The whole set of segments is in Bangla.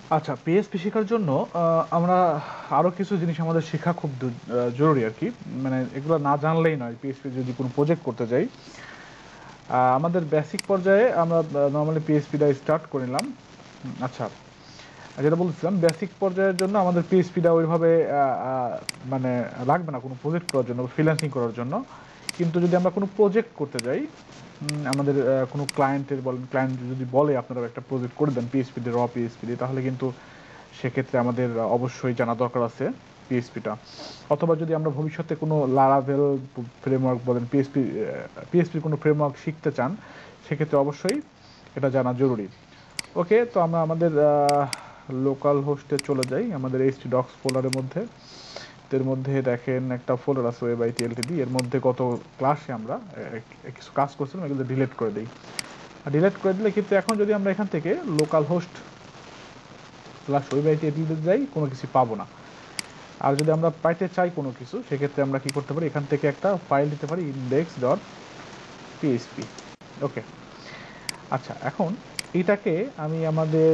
আচ্ছা, পিএইচপি শেখার জন্য আমরা আরো কিছু জিনিস আমাদের শেখা খুব জরুরি আর কি। মানে এগুলো না জানলেই নয়। পিএইচপি যদি কোনো প্রজেক্ট করতে যাই, আমাদের বেসিক পর্যায়ে আমরা নর্মালি পিএইচপিটা স্টার্ট করে নিলাম। আচ্ছা, যেটা বলছিলাম, বেসিক পর্যায়ের জন্য আমাদের পিএইচপিটা ওইভাবে মানে লাগবে না কোনো প্রজেক্ট করার জন্য, ফ্রিল্যান্সিং করার জন্য। কিন্তু যদি আমরা কোনো প্রজেক্ট করতে যাই, আমাদের কোনো ক্লায়েন্টের বলেন, ক্লায়েন্ট যদি বলে আপনারা একটা প্রজেক্ট করে দেন পিএইচপি দিয়ে, র পিএইচপি দিয়ে, তাহলে কিন্তু সেক্ষেত্রে আমাদের অবশ্যই জানা দরকার আছে পিএইচপিটা। অথবা যদি আমরা ভবিষ্যতে কোনো লারাভেল ফ্রেমওয়ার্ক বলেন, পিএইচপির কোনো ফ্রেমওয়ার্ক শিখতে চান, সেক্ষেত্রে অবশ্যই এটা জানা জরুরি। ওকে, তো আমরা আমাদের লোকাল হোস্টে চলে যাই, আমাদের এইচটি ডক্স ফোল্ডারের মধ্যে। এর মধ্যে দেখেন একটা ফোল্ডার আছে ওয়েব আইটি এলটিডি। এর মধ্যে গত ক্লাসে আমরা কিছু কাজ করছিলাম, এগুলো ডিলিট করে দিই। আর ডিলিট করে দিলে কিন্তু এখন যদি আমরা এখান থেকে local host plus web IT LTD যাই, কোনো কিছু পাবো না। আর যদি আমরা পাইতে চাই কোনো কিছু, সেক্ষেত্রে আমরা কি করতে পারি, এখান থেকে একটা ফাইল দিতে পারি, index.php। ওকে, আচ্ছা, এখন এটাকে আমি আমাদের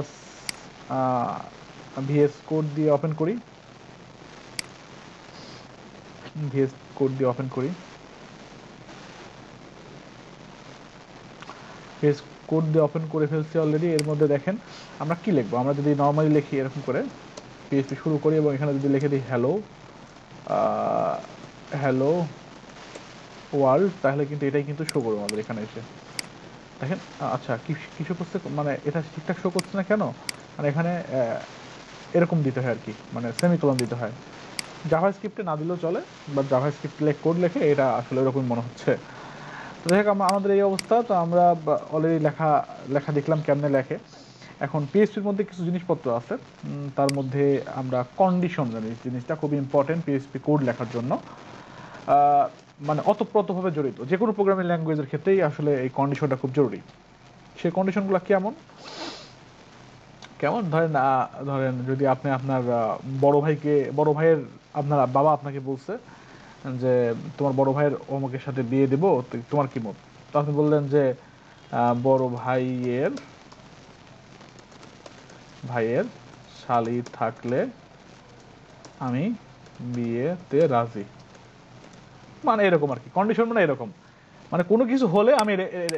ভিএস কোড দিয়ে ওপেন করি। ভিএস কোড দিয়ে ওপেন করি ভিএস কোড দিয়ে ওপেন করে ফেলছি অলরেডি। এর মধ্যে দেখেন আমরা কি লিখবো। আমরা যদি নর্মালি লিখি এরকম করে পিএইচপি শুরু করি, এবং এখানে যদি লিখে দিই হ্যালো হ্যালো ওয়ার্ল্ড, তাহলে কিন্তু এটাই কিন্তু শো করবে আমাদের এখানে এসে। দেখেন, আচ্ছা, কি শো করছে, মানে এটা ঠিকঠাক শো করছে না কেন? মানে এখানে এরকম দিতে হয় আর কি, মানে সেমিকোলন দিতে হয়। জাভা স্ক্রিপ্টে না দিলেও চলে, বাট জাভা স্ক্রিপ্ট কোড লেখে এটা আসলে এরকম মনে হচ্ছে। তো যাই হোক, আমাদের এই অবস্থা। তো আমরা অলরেডি লেখা দেখলাম কেমনে লেখে। এখন পিএইচপির মধ্যে কিছু জিনিসপত্র আছে, তার মধ্যে আমরা কন্ডিশন জানি, জিনিসটা খুব ইম্পর্টেন্ট পিএইচপি কোড লেখার জন্য। মানে অতপ্রতভাবে জড়িত যে কোনো প্রোগ্রামিং ল্যাঙ্গুয়েজের ক্ষেত্রেই আসলে এই কন্ডিশনটা খুব জরুরি। সেই কন্ডিশনগুলো কেমন কেমন ধরেন, ধরেন যদি আপনি আপনার বড় ভাইয়ের, আপনার বাবা আপনাকে বলছে যে তোমার বড় ভাইয়ের অমুকের সাথে বিয়ে দেব, তোমার কি মত? তো আপনি বললেন যে বড় ভাইয়ের ভাইয়ের শালি থাকলে আমি বিয়েতে রাজি। মানে এরকম আর কি, কন্ডিশন মানে এরকম, মানে কোনো কিছু হলে আমি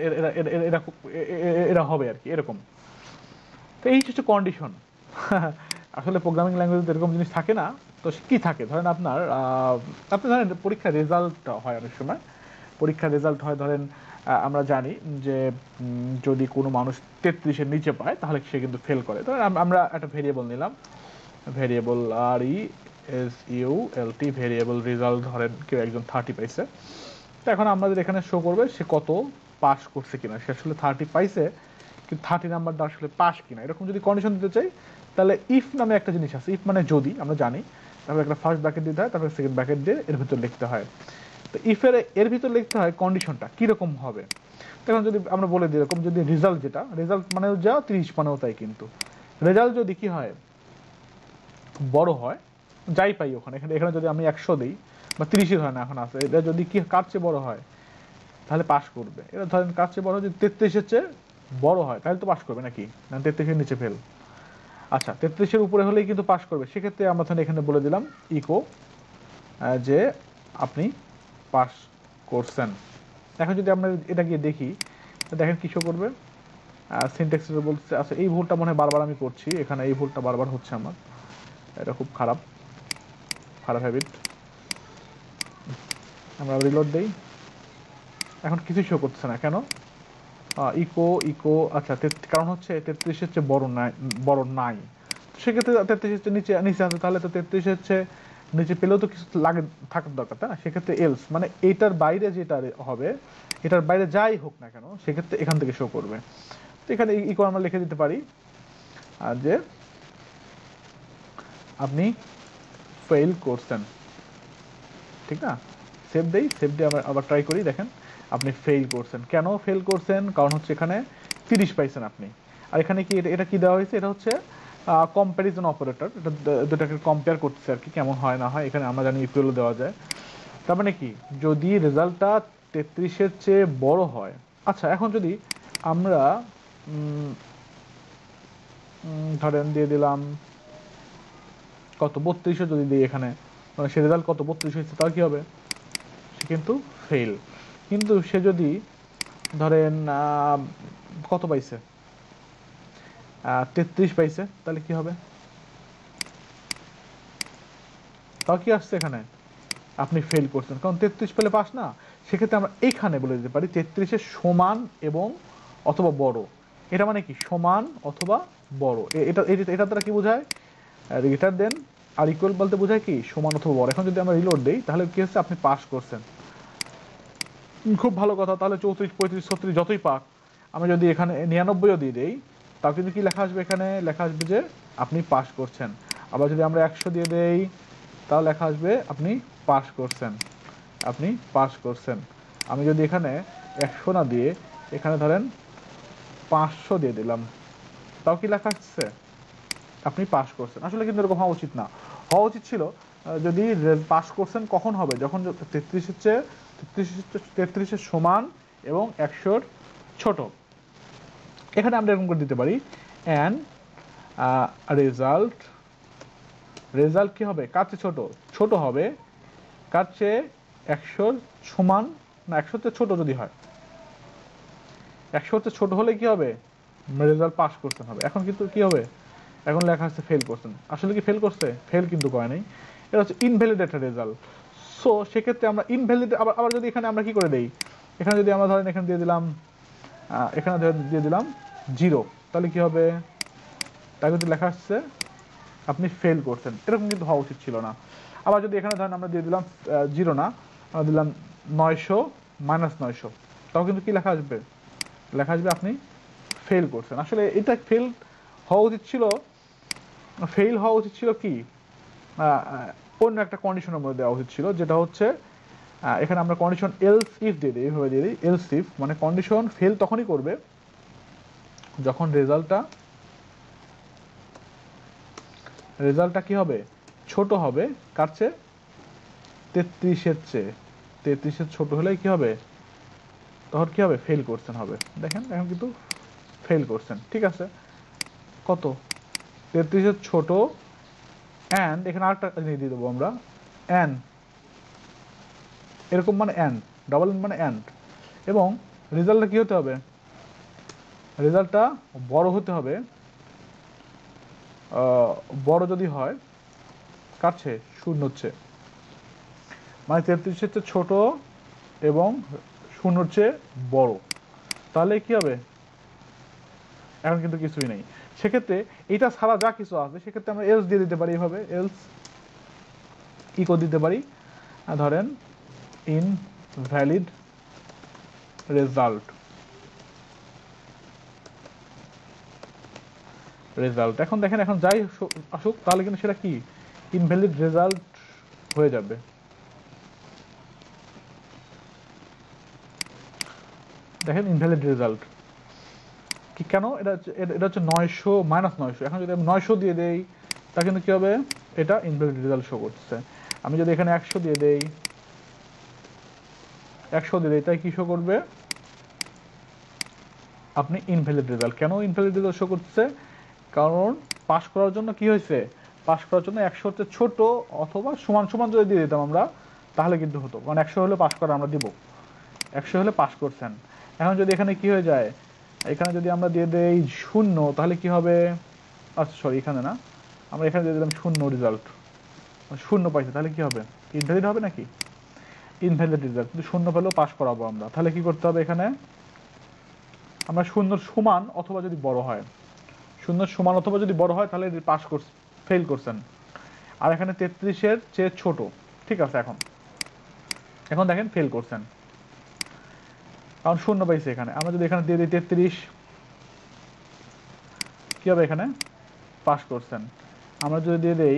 এরা হবে আর কি, এরকম। তো এই হচ্ছে কন্ডিশন। আসলে প্রোগ্রামিং ল্যাঙ্গুয়েজ এরকম জিনিস থাকে না। তো কি থাকে, ধরেন আপনার আপনি ধরেন পরীক্ষার রেজাল্ট হয় অনেক সময়। পরীক্ষার রেজাল্ট হয়, ধরেন আমরা জানি যে যদি কোনো মানুষ 33-এর নিচে পায় তাহলে সে কিন্তু ফেল করে। ধরেন আমরা একটা ভেরিয়েবল নিলাম, ভেরিয়েবল RESULT, ভেরিয়েবল রেজাল্ট, ধরেন কেউ একজন 30 পাইছে। তো এখন আমাদের এখানে শো করবে সে কত পাস করছে কিনা, সে আসলে 30 পাইছে কিন্তু 30 নাম্বারটা আসলে পাস কিনা, এরকম যদি কন্ডিশন দিতে চাই, তাহলে ইফ নামে একটা জিনিস আছে। ইফ মানে যদি, আমরা জানি। তারপরে একটা ফার্স্ট ব্র্যাকেট দিতে হয়, তারপরে সেকেন্ড ব্র্যাকেট দিয়ে এর ভিতর লিখতে হয়। তো এর ভিতর লিখতে হয় কন্ডিশনটা কিরকম হবে। তখন যদি আমরা বলে দিই এরকম, যদি রেজাল্ট, যেটা রেজাল্ট মানেও যা, 30 মানেও তাই, কিন্তু রেজাল্ট যদি কি হয়, বড় হয়, যাই পাই ওখানে, এখানে যদি আমি 100 দিই, বা 30-এর হয় না এখন আছে, এটা যদি কি কার চেয়ে বড় হয় তাহলে পাস করবে। এটা ধরেন কার চেয়ে বড়, যদি 33-এর চেয়ে বড় হয় তাহলে তো পাস করবে নাকি, না 33-এর নিচে ফেল। আচ্ছা, 33-এর উপরে হলেই কিন্তু পাস করবে। সেক্ষেত্রে আমরা তাহলে এখানে বলে দিলাম ইকো যে আপনি পাস করছেন। এখন যদি আমরা এটা গিয়ে দেখি, দেখেন কি শো করবে, সিনট্যাক্স বলছে। আচ্ছা, এই ভুলটা মনে হয় বারবার আমি করছি, এখানে এই ভুলটা বারবার হচ্ছে আমার, এটা খুব খারাপ হ্যাবিট। আমরা রিলোড দেই, এখন কিছু শো করছে না কেন? ইকো ইকো আচ্ছা, কারণ হচ্ছে 33-এর চেয়ে বড় নাই। সেক্ষেত্রে 33-এর চেয়ে নিচে নিচে আছে, তাহলে তো 33-এর চেয়ে নিচে পেলেও তো কিছু লাগে থাকার দরকার, তাই না? সেক্ষেত্রে এলস মানে এইটার বাইরে যেটা হবে, এটার বাইরে যাই হোক না কেন, সেক্ষেত্রে এখান থেকে শো করবে। তো এখানে ইকো আমরা লিখে দিতে পারি আর যে আপনি ফেল করছেন, ঠিক না? সেভ দেই, সেভ দিয়ে আবার ট্রাই করি। দেখেন আপনি ফেল করছেন। কেন ফেল করছেন? কারণ হচ্ছে এখানে 30 পাইছেন আপনি। আর এখানে কি এটা কি দেওয়া হয়েছে, এটা হচ্ছে কম্প্যারিজন অপারেটর, এটা দুটাকে কম্পেয়ার করতেছে আর কি, কেমন হয় না হয়। এখানে আমরা জানি ইকুয়ালও দেওয়া যায়। তার মানে কি, যদি রেজাল্টটা 33-এর চেয়ে বড় হয়। আচ্ছা, এখন যদি আমরা ধরেন দিয়ে দিলাম কত 32 যদি দিই এখানে, মানে সে রেজাল্ট কত 32 হয়েছে, তাহলে কি হবে, সে কিন্তু ফেল। কিন্তু সে যদি ধরেন কত পাইছে, 33 পাইছে, তাহলে কি হবে, তাও কি আসছে এখানে, আপনি ফেল করছেন, কারণ 33 পেলে পাস না। সেক্ষেত্রে আমরা এইখানে বলে দিতে পারি 33-এর সমান এবং অথবা বড়। এটা মানে কি, সমান অথবা বড়। এটা দ্বারা কি বোঝায়, গ্রেটার দেন আর ইকুয়াল বলতে বোঝায় কি, সমান অথবা বড়। এখন যদি আমরা রিলোড দেই তাহলে কি হচ্ছে, আপনি পাস করছেন। খুব ভালো কথা। তাহলে 34, 35, 36 যতই পাক, আমি যদি এখানে 99ও দিয়ে দেই, তাও কিন্তু কি লেখা আসবে, এখানে লেখা আসবে যে আপনি পাস করছেন। আবার যদি আমরা 100 দিয়ে দেই, তাহলে লেখা আসবে আপনি পাস করছেন, আপনি পাস করছেন। আমি যদি এখানে 100 না দিয়ে এখানে ধরেন 500 দিয়ে দিলাম, তাও কি লেখা আসছে, আপনি পাস করছেন। আসলে কিন্তু এরকম হওয়া উচিত না। হওয়া উচিত ছিল যদি পাস করছেন কখন হবে, যখন 33-এর সমান এবং 100-র ছোট। এখানে আমরা এরকম করে দিতে পারি, অ্যান্ড রেজাল্ট, রেজাল্ট কি হবে, কার চেয়ে ছোট, ছোট হবে কার চেয়ে 100-র সমান, না 100-র চেয়ে ছোট যদি হয়, 100-র চেয়ে ছোট হলে কি হবে, রেজাল্ট পাস করছেন হবে। এখন কিন্তু কি হবে, এখন লেখা আছে ফেল করছেন। আসলে কি ফেল করছে, ফেল কিন্তু করে নাই, এটা হচ্ছে ইনভ্যালিড একটা রেজাল্ট। সো সেক্ষেত্রে আমরা ইনভ্যালিড, আবার যদি এখানে আমরা কি করে দেই, এখানে যদি আমরা ধরেন এখানে দিয়ে দিলাম, এখানে দিয়ে দিলাম 0, তাহলে কি হবে, তাই কিন্তু লেখা আসছে আপনি ফেল করছেন। এরকম কিন্তু হওয়া উচিত ছিল না। আবার যদি এখানে ধরেন আমরা দিয়ে দিলাম 0 না, আমরা দিলাম 900 -900, তাও কিন্তু কি লেখা আসবে, লেখা আসবে আপনি ফেল করছেন। আসলে এটা ফেল হওয়া উচিত ছিল, ফেল হওয়া উচিত ছিল কি, অন্য একটা কন্ডিশনের মধ্যে দেওয়া উচিত ছিল, যেটা হচ্ছে এখানে আমরা কন্ডিশন এলস ইফ দিয়ে দিই, এইভাবে দিয়ে দিই এলস ইফ, মানে কন্ডিশন ফেল তখনই করবে যখন রেজাল্টটা কি হবে, ছোট হবে কার চেয়ে, 33-এর চেয়ে। 33-এর ছোট হলেই কি হবে, তখন কি হবে, ফেল করছেন হবে। দেখেন এখন কিন্তু ফেল করছেন, ঠিক আছে। কত, 33-এর ছোট, অ্যান্ড এখানে আরেকটা জিনিস দিয়ে দেবো আমরা, অ্যান্ড, এরকম মানে অ্যান্ড, ডাবল মানে অ্যান্ড, এবং রেজাল্টটা কি হতে হবে, রেজাল্টটা বড় হতে হবে, বড় যদি হয় কার চেয়ে, 0-র চেয়ে, মানে 33-এর চেয়ে ছোট এবং 0-র চেয়ে বড়, তাহলে কি হবে, এখন কিন্তু কিছুই নেই। সেক্ষেত্রে এটা ছাড়া যা কিছু আছে সেক্ষেত্রে আমরা এলস দিয়ে দিতে পারি, এইভাবে এলস কি করে দিতে পারি, ধরেন ইনভ্যালিড রেজাল্ট, রেজাল্ট। এখন দেখেন, এখন যাই আসুক তাহলে কিন্তু সেটা কি, ইনভ্যালিড রেজাল্ট হয়ে যাবে। দেখেন ইনভ্যালিড রেজাল্ট কি, কেন, এটা হচ্ছে 900 -900। এখন যদি আমি 900 দিয়ে দেই, তা কিন্তু কি হবে, এটা ইনভ্যালিড রেজাল্ট শো করতেছে। আমি যদি এখানে 100 দিয়ে দেই, 100 দিয়ে দেই, তাই কি শো করবে, আপনি ইনভ্যালিড রেজাল্ট। কেন ইনভ্যালিড রেজাল্ট শো করতেছে, কারণ পাস করার জন্য কি হয়েছে, পাস করার জন্য 100-তে ছোট অথবা সমান সমান যদি দিয়ে দিতাম আমরা, তাহলে কিন্তু হতো, কারণ 100 হলে পাস করা আমরা দিব, 100 হলে পাস করছেন। এখন যদি এখানে কি হয়ে যায়, এখানে যদি আমরা দিয়ে দেই 0, তাহলে কি হবে, আচ্ছা সরি এখানে না, আমরা এখানে দিয়ে দিলাম 0 রেজাল্ট, 0 পাইছে, তাহলে কি হবে, ইনভ্যালিড হবে নাকি, ইনভ্যালিড রেজাল্ট। কিন্তু 0 পেলেও পাস করাবো আমরা, তাহলে কি করতে হবে, এখানে আমরা 0-র সমান অথবা যদি বড় হয়, 0-র সমান অথবা যদি বড় হয় তাহলে পাস করছে, ফেল করছেন। আর এখানে 33-এর চেয়ে ছোট, ঠিক আছে। এখন এখন দেখেন ফেল করছেন, কারণ 0 পাইছে এখানে। আমরা যদি এখানে দিয়ে দিই 33, কি হবে, এখানে পাস করছেন। আমরা যদি দিয়ে দেই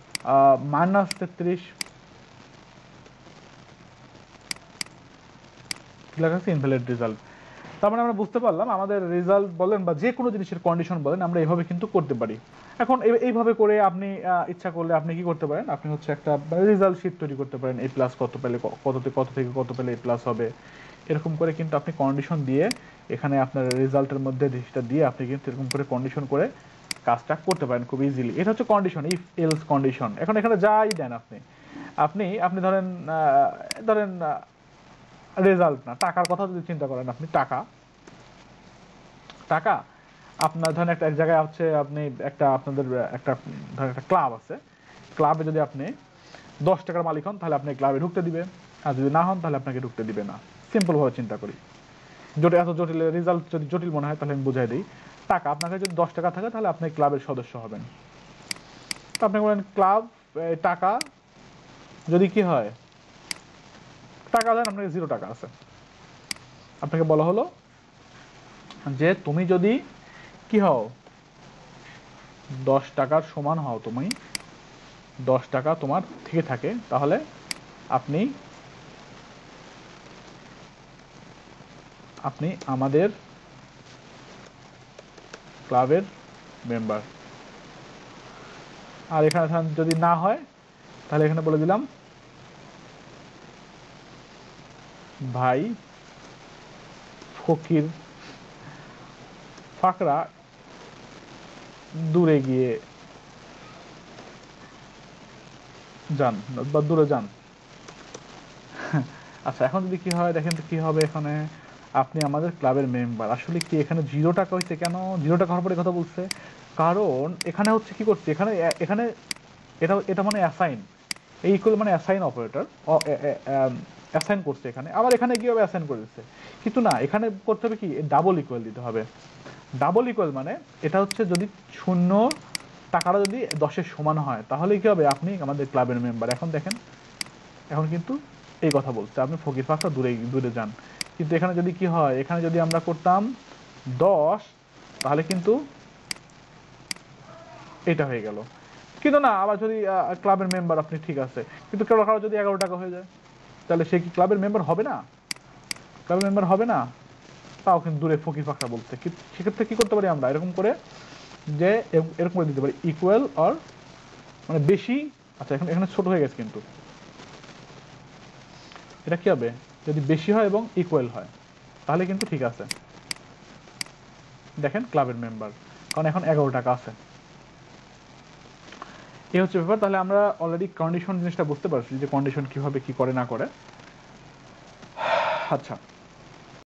-33, কি লেখা আছে, ইনভ্যালিড রেজাল্ট। তার মানে আমরা বুঝতে পারলাম আমাদের রেজাল্ট বলেন বা যে কোনো জিনিসের কন্ডিশন বলেন, আমরা এইভাবে কিন্তু করতে পারি। এখন এইভাবে করে আপনি ইচ্ছা করলে আপনি কি করতে পারেন, আপনি হচ্ছে একটা রেজাল্ট শিট তৈরি করতে পারেন, এ প্লাস কত পেলে, কত থেকে কত পেলে এ প্লাস হবে, এরকম করে কিন্তু আপনি কন্ডিশন দিয়ে এখানে আপনার রেজাল্টের মধ্যে সেটা দিয়ে আপনি কিন্তু এরকম করে কন্ডিশন করে কাজটা করতে পারেন খুব ইজিলি। এটা হচ্ছে কন্ডিশন, ইফ এলস কন্ডিশন। এখন এখানে যাই দেন আপনি আপনি আপনি ধরেন ধরেন রেজাল্ট না, টাকার কথা যদি চিন্তা করেন, আপনি টাকা টাকা আপনার ধরেন এক জায়গায় হচ্ছে আপনি আপনাদের ধরেন একটা ক্লাব আছে, ক্লাবে যদি আপনি 10 টাকার মালিক হন তাহলে আপনি ক্লাবে ঢুকতে দিবে, আর যদি না হন তাহলে আপনাকে ঢুকতে দিবে না। সিম্পল ভাবে চিন্তা করি, এত জটিল রেজাল্ট যদি জটিল মনে হয় তাহলে আমি বুঝাই দিই। টাকা আপনার কাছে যদি 10 টাকা থাকে তাহলে আপনি ক্লাবের সদস্য হবেন। তো আপনি বলেন ক্লাব টাকা যদি কি হয়, টাকা দেন আপনাকে 0 টাকা আছে, আপনাকে বলা হলো যে তুমি যদি কি হও 10 টাকার সমান হও, তুমি 10 টাকা তোমার থেকে থাকে, তাহলে আপনি আপনি আমাদের ক্লাবের মেম্বার। আর এখানে যদি না হয় তাহলে এখানে বলে দিলাম ভাই ফকির ফাকরা দূরে গিয়ে যান বা দূরে যান। আচ্ছা, এখন যদি কি হয় দেখেন তো কি হবে এখানে, আপনি আমাদের ক্লাবের মেম্বার। আসলে কি এখানে 0 টাকা হয়েছে কেন, 0 টাকা হওয়ার পরে কথা বলছে, কারণ এখানে হচ্ছে কি করছে, এখানে এখানে এটা এটা মানে অ্যাসাইন, এই ইকুয়াল মানে অ্যাসাইন অপারেটর অ্যাসাইন করছে এখানে, আবার এখানে কিভাবে অ্যাসাইন করে দিচ্ছে, কিন্তু না, এখানে করতে হবে কি ডাবল ইকুয়াল দিতে হবে। ডাবল ইকুয়াল মানে এটা হচ্ছে যদি 0 টাকাটা যদি 10-এর সমান হয় তাহলে কি হবে, আপনি আমাদের ক্লাবের মেম্বার। এখন দেখেন, এখন কিন্তু এই কথা বলছে আপনি ফকির ফাঁকটা দূরে দূরে যান। কিন্তু এখানে যদি কি হয়, এখানে যদি আমরা করতাম 10 তাহলে কিন্তু এটা হয়ে গেল। কিন্তু না, আবার যদি ক্লাবের মেম্বার আপনি ঠিক আছে, কিন্তু কারো যদি 11 টাকা হয়ে যায় তাহলে সে কি ক্লাবের মেম্বার হবে না? ক্লাবের মেম্বার হবে না, তাও কিন্তু দূরে ফকির ফাঁকটা বলছে। সেক্ষেত্রে কি করতে পারি আমরা, এরকম করে যে এরকম করে দিতে পারি ইকুয়াল অর মানে বেশি। আচ্ছা, এখন এখানে ছোট হয়ে গেছে, কিন্তু এটা কি হবে, যদি বেশি হয় এবং ইকুয়াল হয় তাহলে কিন্তু ঠিক আছে। দেখেন ক্লাবের মেম্বার, কারণ এখন 11 টাকা আছে। এই হচ্ছে ব্যাপার। তাহলে আমরা অলরেডি কন্ডিশন জিনিসটা বুঝতে পারছি যে কন্ডিশন কিভাবে কি করে না করে। আচ্ছা,